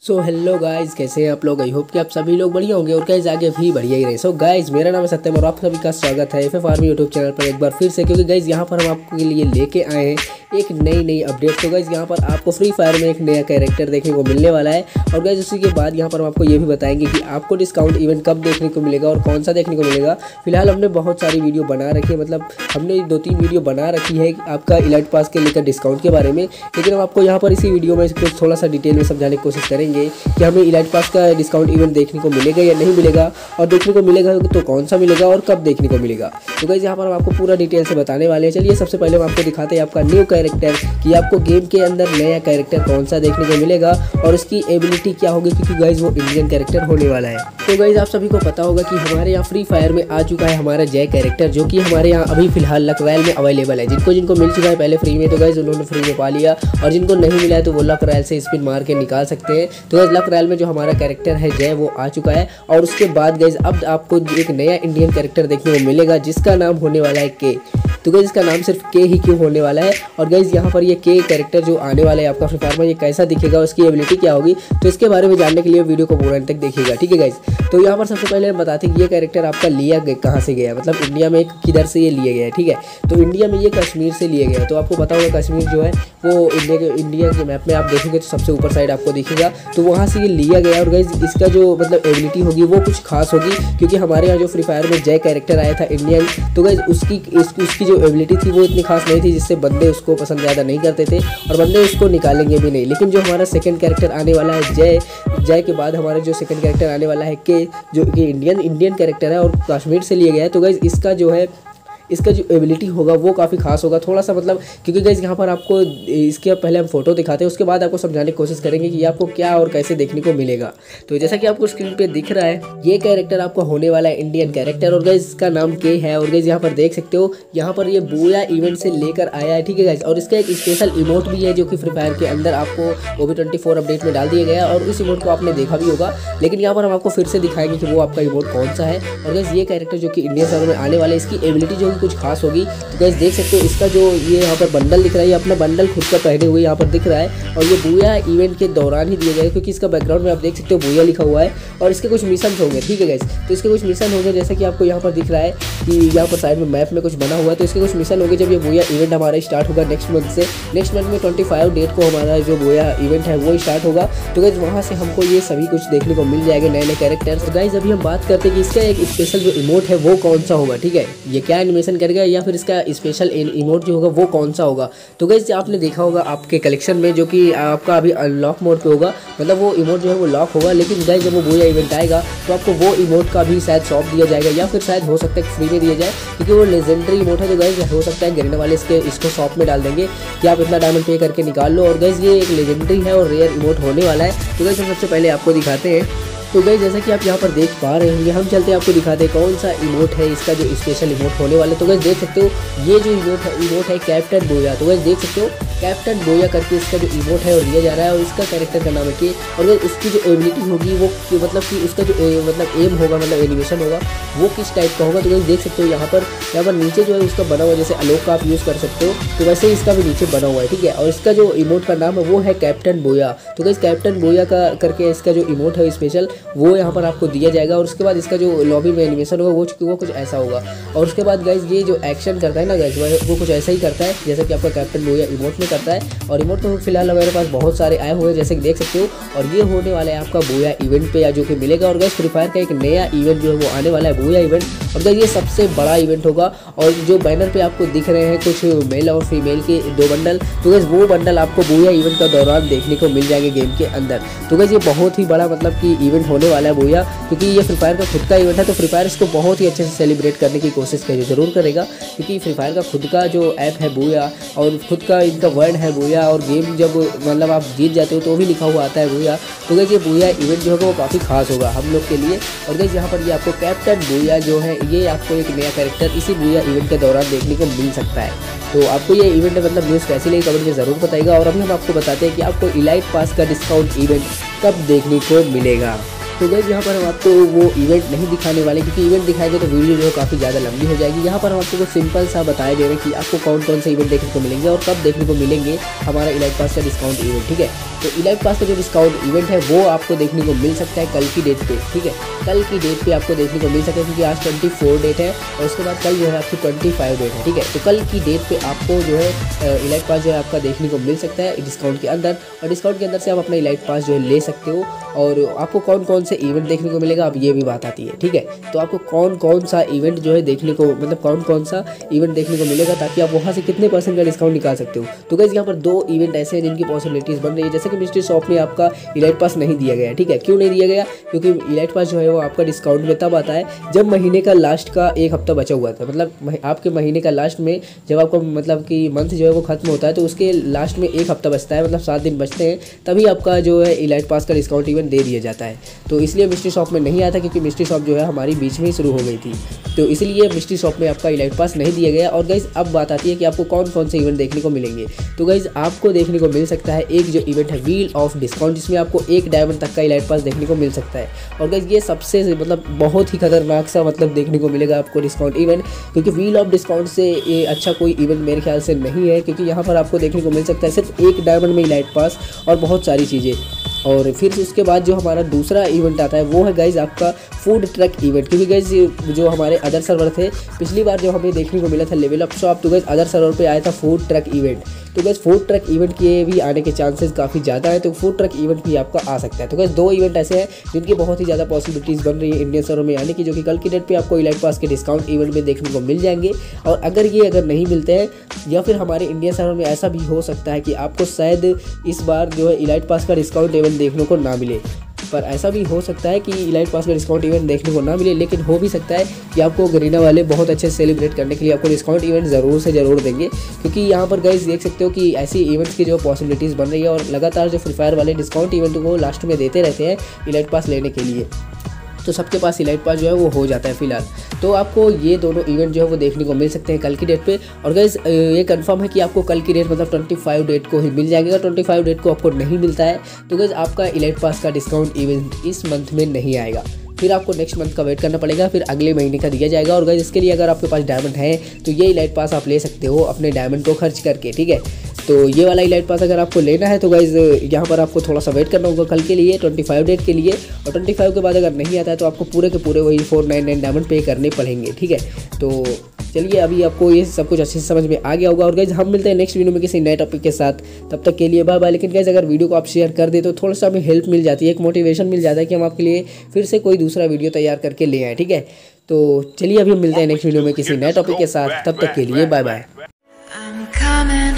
So hello guys, कैसे हैं आप लोग। आई होप कि आप सभी लोग बढ़िया होंगे और गाइज आगे भी बढ़िया ही रहे। सो गाइज, मेरा नाम है सत्यम और आप सभी का स्वागत है FF आर्मी यूट्यूब चैनल पर एक बार फिर से। क्योंकि गाइज यहाँ पर हम आपके लिए लेके आए हैं एक नई अपडेट। तो गाइज यहाँ पर आपको फ्री फायर में एक नया कैरेक्टर देखने को मिलने वाला है। और गाइज उसी के बाद यहाँ पर हम आपको ये भी बताएंगे कि आपको डिस्काउंट इवेंट कब देखने को मिलेगा और कौन सा देखने को मिलेगा। फिलहाल हमने बहुत सारी वीडियो बना रखी है, मतलब हमने 2-3 वीडियो बना रखी है आपका इलाइट पास के लेकर डिस्काउंट के बारे में। लेकिन हम आपको यहाँ पर इसी वीडियो में इसको थोड़ा सा डिटेल में समझाने की कोशिश करेंगे कि हमें इलाइट पास का डिस्काउंट इवेंट देखने को मिलेगा या नहीं मिलेगा, और देखने को मिलेगा तो कौन सा मिलेगा और कब देखने को मिलेगा। तो गाइस यहाँ पर हम आपको पूरा डिटेल से बताने वाले हैं। चलिए सबसे पहले हम आपको दिखाते हैं आपका न्यू कैरेक्टर, कि आपको गेम के अंदर नया कैरेक्टर कौन सा देखने को मिलेगा और उसकी एबिलिटी क्या होगी, क्योंकि गाइस वो इंडियन कैरेक्टर होने वाला है। तो गाइस आप सभी को पता होगा कि हमारे यहाँ फ्री फायर में आ चुका है हमारा जय कैरेक्टर, जो कि हमारे यहाँ अभी फिलहाल लक रॉयल में अवेलेबल है। जिनको मिल चुका है पहले फ्री में, तो गाइस उन्होंने फ्री में पा लिया, और जिनको नहीं मिला है तो वो लक रॉयल से स्पिन मार के निकाल सकते हैं। तो गाइस लक रॉयल में जो हमारा कैरेक्टर है जय वो आ चुका है। और उसके बाद गाइस अब आपको एक नया इंडियन कैरेक्टर देखने को मिलेगा जिसका नाम होने वाला है के। तो गाइस इसका नाम सिर्फ के ही क्यों होने वाला है, और गाइस यहाँ पर ये के कैरेक्टर जो आने वाला है आपका फ्री फायर में, ये कैसा दिखेगा, उसकी एबिलिटी क्या होगी, तो इसके बारे में जानने के लिए वीडियो को पूरा अंत तक देखिएगा। ठीक है गाइस, तो यहाँ पर सबसे पहले हम बताते हैं कि ये कैरेक्टर आपका लिया कहाँ से गया है, मतलब इंडिया में किधर से ये लिया गया है। ठीक है, तो इंडिया में ये कश्मीर से लिया गया है। तो आपको पता होगा कश्मीर जो है वो इंडिया के मैप में आप देखेंगे तो सबसे ऊपर साइड आपको दिखेगा, तो वहाँ से ये लिया गया है। और गाइस इसका जो मतलब एबिलिटी होगी वो कुछ खास होगी, क्योंकि हमारे यहाँ जो फ्री फायर में जय कैरेक्टर आया था इंडियन, तो गाइस उसकी जो एबिलिटी थी वो इतनी खास नहीं थी, जिससे बंदे उसको पसंद ज़्यादा नहीं करते थे और बंदे उसको निकालेंगे भी नहीं। लेकिन जो हमारा सेकंड कैरेक्टर आने वाला है जय के बाद हमारा जो सेकंड कैरेक्टर आने वाला है के, जो कि इंडियन कैरेक्टर है और कश्मीर से लिया गया है। तो गाइस इसका जो एबिलिटी होगा वो काफ़ी खास होगा थोड़ा सा, मतलब क्योंकि गाइस यहाँ पर आपको इसके पहले हम फोटो दिखाते हैं, उसके बाद आपको समझाने की कोशिश करेंगे कि आपको क्या और कैसे देखने को मिलेगा। तो जैसा कि आपको स्क्रीन पे दिख रहा है, ये कैरेक्टर आपको होने वाला है इंडियन कैरेक्टर, और गाइस इसका नाम के है। और गाइस यहाँ पर देख सकते हो, यहाँ पर ये बूया इवेंट से लेकर आया है। ठीक है गाइस, और इसका एक स्पेशल इमोट भी है जो कि फ्री फायर के अंदर आपको OB24 अपडेट में डाल दिया गया है, और उस इमोट को आपने देखा भी होगा। लेकिन यहाँ पर हम आपको फिर से दिखाएंगे कि वो आपका इमोट कौन सा है। और गाइस ये कैरेक्टर जो कि इंडियन सर्वर में आने वाला है, इसकी एबिलिटी जो कि कुछ खास होगी। तो गाइस देख सकते हो, इसका जो ये यहाँ पर बंडल दिख रहा है, ये अपना बंडल खुद का पहने हुए यहाँ पर दिख रहा है, और ये बूया इवेंट के दौरान ही दिया गया है, क्योंकि इसका बैकग्राउंड में आप देख सकते हो बूया लिखा हुआ है, और इसके कुछ मिशन होंगे। ठीक है गाइस, तो इसके कुछ मिशन होंगे, जैसे कि आपको यहाँ पर दिख रहा है कि यहाँ पर साइड में मैप में कुछ बना हुआ है, तो इसके कुछ मिशन होंगे जब ये बूया इवेंट हमारा स्टार्ट होगा नेक्स्ट मंथ से। नेक्स्ट मंथ में 25 डेट को हमारा जो बूया इवेंट है वो स्टार्ट होगा। तो गाइस वहाँ से हमको ये सभी कुछ देखने को मिल जाएगा, नए कैरेक्टर्स। तो गाइस अभी हम बात करते हैं कि इसका एक स्पेशल जो इमोट है वो कौन सा होगा। ठीक है, ये क्या एनिमेशन करेगा या फिर इसका स्पेशल इमोट जो होगा वो कौन सा होगा। तो गाइस आपने देखा होगा आपके कलेक्शन में, जो कि आपका अभी अनलॉक मोड पे होगा, मतलब वो इमोट जो है वो लॉक होगा। लेकिन गाइस जब वो बूया इवेंट आएगा तो आपको वो इमोट का भी शायद शॉप दिया जाएगा, या फिर शायद हो सकता है फ्री में दिया जाए, क्योंकि वो लेजेंडरी इमोट है। तो गाइस हो सकता है गरीना वाले इसको शॉप में डाल देंगे कि आप इतना डायमंड पे करके निकाल लो। और गाइस ये एक लेजेंडरी है और रेयर इमोट होने वाला है। तो गाइस हम सबसे पहले आपको दिखाते हैं। तो गाइस जैसा कि आप यहाँ पर देख पा रहे होंगे, हम चलते हैं आपको दिखाते हैं कौन सा इमोट है इसका जो स्पेशल इमोट होने वाला है। तो गाइस देख सकते हो, ये जो इमोट है कैप्टन बोया। तो गाइस देख सकते हो, कैप्टन बोया करके इसका जो इमोट है वो लिया जा रहा है, और इसका कैरेक्टर का नाम है के। और गाइस उसकी जो एबिलिटी होगी वो मतलब कि उसका जो मतलब एम होगा, मतलब एनिमेशन होगा, वो किस टाइप का होगा। तो गाइस देख सकते हो यहाँ पर नीचे जो है उसका बना हुआ, जैसे आलोक का आप यूज़ कर सकते हो, तो वैसे ही इसका भी नीचे बना हुआ है। ठीक है, और इसका जो इमोट का नाम है वो है कैप्टन बोया। तो गाइस कैप्टन बोया का करके इसका जो इमोट है स्पेशल वो यहाँ पर आपको दिया जाएगा। और उसके बाद इसका जो लॉबी में एनिमेशन होगा वो कुछ ऐसा होगा। और उसके बाद गाइस ये जो एक्शन करता है ना गाइस, वो कुछ ऐसा ही करता है जैसा कि आपका कैप्टन बोया इमोट में करता है। और इमोट तो फिलहाल हमारे पास बहुत सारे आए हुए हैं, जैसे कि देख सकते हो। और ये होने वाला है आपका बोया इवेंट पे, या जो कि मिलेगा। और गाइस फ्री फायर का एक नया इवेंट जो है वो आने वाला है बोया इवेंट, और गाइस ये सबसे बड़ा इवेंट होगा। और जो बैनर पे आपको दिख रहे हैं कुछ मेल और फीमेल के 2 बंडल, तो गाइस वो बंडल आपको बोया इवेंट का दौरान देखने को मिल जाएंगे गेम के अंदर। तो गाइस ये बहुत ही बड़ा मतलब कि इवेंट होने वाला है बोया, क्योंकि ये फ्री फायर का खुद का इवेंट है। तो फ्री फायर इसको बहुत ही अच्छे से सेलिब्रेट करने की कोशिश जरूर करेगा, क्योंकि फ्री फायर का खुद का जो ऐप है बोया, और खुद का इनका वर्ड है बोया, और गेम जब मतलब आप जीत जाते हो तो भी लिखा हुआ आता है बोया। तो गाइस ये बोया इवेंट जो होगा वो काफ़ी खास होगा हम लोग के लिए। और गाइस यहाँ पर ये आपको कैप्टन बोया जो है, ये आपको एक नया कैरेक्टर इसी बोया इवेंट के दौरान देखने को मिल सकता है। तो आपको ये इवेंट मतलब न्यूज़ कैसी लगी कमेंट में ज़रूर बताइएगा। और अभी हम आपको बताते हैं कि आपको इलाइट पास का डिस्काउंट इवेंट कब देखने को मिलेगा। तो गाइस यहाँ पर हम आपको वो इवेंट नहीं दिखाने वाले, क्योंकि इवेंट दिखाएंगे तो वीडियो जो है काफ़ी ज़्यादा लंबी हो जाएगी। यहाँ पर हम आपको सिंपल सा बताए दे रहे हैं कि आपको कौन कौन से इवेंट देखने को मिलेंगे और कब देखने को मिलेंगे हमारा इलाइट पास का डिस्काउंट इवेंट, ठीक है। तो इलाइट पास का जो डिस्काउंट इवेंट है वो आपको देखने को मिल सकता है कल की डेट पे, ठीक है। कल की डेट पे आपको देखने को मिल सकता है, क्योंकि आज 24 डेट है और उसके बाद कल जो है आपकी 25 डेट है, ठीक है। तो कल की डेट पे आपको जो है इलाइट पास जो है आपका देखने को मिल सकता है डिस्काउंट के अंदर, और डिस्काउंट के अंदर से आप अपना इलाइट पास जो है ले सकते हो। और आपको कौन कौन से इवेंट देखने को मिलेगा अब ये भी बात आती है, ठीक है। तो आपको कौन कौन सा इवेंट जो है देखने को, मतलब कौन कौन सा इवेंट देखने को मिलेगा, ताकि आप वहाँ से कितने % का डिस्काउंट निकाल सकते हो। तो गाइस यहाँ पर 2 इवेंट ऐसे हैं जिनकी पॉसिबिलिटीज़ बन रही है। जैसे कि मिस्ट्री शॉप में आपका इलाइट पास नहीं दिया गया है, ठीक है। क्यों नहीं दिया गया? क्योंकि इलाइट पास जो है वो आपका डिस्काउंट में तब आता है जब महीने का लास्ट का 1 हफ्ता बचा हुआ था, मतलब आपके महीने का लास्ट में जब आपका मतलब कि मंथ जो है वो खत्म होता है तो उसके लास्ट में 1 हफ्ता बचता है, मतलब 7 दिन बचते हैं, तभी आपका जो है इलाइट पास का डिस्काउंट इवेंट दे दिया जाता है। तो इसलिए मिस्ट्री शॉप में नहीं आया था, क्योंकि मिस्ट्री शॉप जो है हमारी बीच में ही शुरू हो गई थी, तो इसलिए मिस्ट्री शॉप में आपका इलाइट पास नहीं दिया गया। और गाइज अब बात आती है कि आपको कौन कौन से इवेंट देखने को मिलेंगे। तो गाइज आपको देखने को मिल सकता है एक जो इवेंट है व्हील ऑफ डिस्काउंट, जिसमें आपको 1 डायमंड तक का इलाइट पास देखने को मिल सकता है। और गाइज ये सबसे मतलब बहुत ही खतरनाक सा मतलब देखने को मिलेगा आपको डिस्काउंट इवेंट, क्योंकि व्हील ऑफ डिस्काउंट से ये अच्छा कोई इवेंट मेरे ख्याल से नहीं है, क्योंकि यहाँ पर आपको देखने को मिल सकता है सिर्फ 1 डायमंड में इलाइट पास और बहुत सारी चीज़ें। और फिर उसके बाद जो हमारा दूसरा इवेंट आता है वो है गाइज आपका फूड ट्रक इवेंट, क्योंकि गाइज जो हमारे अदर सर्वर थे पिछली बार जो हमें देखने को मिला था लेवल अप शॉप, तो गाइज अदर सर्वर पे आया था फूड ट्रक इवेंट। तो गाइज फूड ट्रक इवेंट के भी आने के चांसेस काफ़ी ज़्यादा है, तो फूड ट्रक इवेंट भी आपका आ सकता है। तो गाइज 2 इवेंट ऐसे हैं जिनकी बहुत ही ज़्यादा पॉसिबिलिटीज़ बन रही है इंडियन सर्वर में आने की, जो कि कल की डेट पे आपको इलाइट पास के डिस्काउंट इवेंट में देखने को मिल जाएंगे। और अगर नहीं मिलते हैं, या फिर हमारे इंडियन सर्वर में ऐसा भी हो सकता है कि आपको शायद इस बार जो है इलाइट पास का डिस्काउंट इवेंट देखने को ना मिले, पर ऐसा भी हो सकता है कि इलाइट पास का डिस्काउंट इवेंट देखने को ना मिले, लेकिन हो भी सकता है कि आपको गरीना वाले बहुत अच्छे सेलिब्रेट करने के लिए आपको डिस्काउंट इवेंट ज़रूर से ज़रूर देंगे। क्योंकि यहाँ पर गाइस देख सकते हो कि ऐसी इवेंट्स की जो पॉसिबिलिटीज़ बन रही है, और लगातार जो फ्री फायर वाले डिस्काउंट इवेंट को लास्ट में देते रहते हैं इलाइट पास लेने के लिए, तो सबके पास इलाइट पास जो है वो हो जाता है फिलहाल। तो आपको ये दोनों इवेंट जो है वो देखने को मिल सकते हैं कल की डेट पे। और गाइस ये कंफर्म है कि आपको कल की डेट मतलब 25 डेट को ही मिल जाएगा। 25 डेट को आपको नहीं मिलता है तो गाइस आपका इलाइट पास का डिस्काउंट इवेंट इस मंथ में नहीं आएगा, फिर आपको नेक्स्ट मंथ का वेट करना पड़ेगा, फिर अगले महीने का दिया जाएगा। और गाइस इसके लिए अगर आपके पास डायमंड है तो ये इलाइट पास आप ले सकते हो अपने डायमंड को खर्च करके, ठीक है। तो ये वाला इलाइट पास अगर आपको लेना है तो गाइज यहाँ पर आपको थोड़ा सा वेट करना होगा कल के लिए 25 डेट के लिए, और 25 के बाद अगर नहीं आता है तो आपको पूरे के पूरे वही 499 डायमंड पे करने पड़ेंगे, ठीक है। तो चलिए अभी आपको ये सब कुछ अच्छे से समझ में आ गया होगा। और गाइज हम मिलते हैं नेक्स्ट वीडियो में किसी नए टॉपिक के साथ, तब तक के लिए बाय बाय। लेकिन गाइज अगर वीडियो को आप शेयर कर दे तो थोड़ा सा हमें हेल्प मिल जाती है, एक मोटिवेशन मिल जाता है कि हम आपके लिए फिर से कोई दूसरा वीडियो तैयार करके ले आए, ठीक है। तो चलिए अभी हम मिलते हैं नेक्स्ट वीडियो में किसी नए टॉपिक के साथ, तब तक के लिए बाय बाय।